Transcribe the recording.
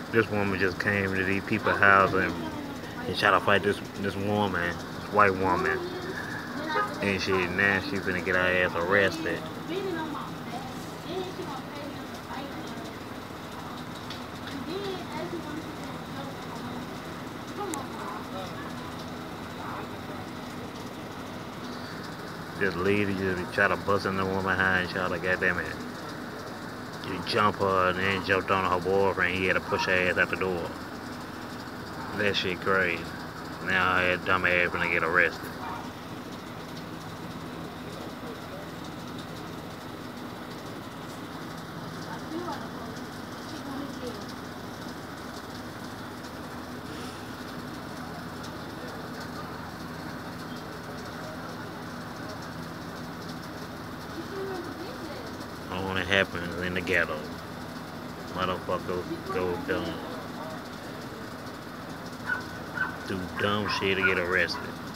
This woman just came to these people's house and tried to fight this woman, this white woman, and shit. Now she finna get her ass arrested. This lady just try to bust in the woman behind, try to goddamn it, you jump her and then jumped on her boyfriend. He had to push her ass out the door. That shit crazy. Now her dumb ass finna get arrested. Only happens in the ghetto. Motherfuckers go dumb, do dumb shit to get arrested.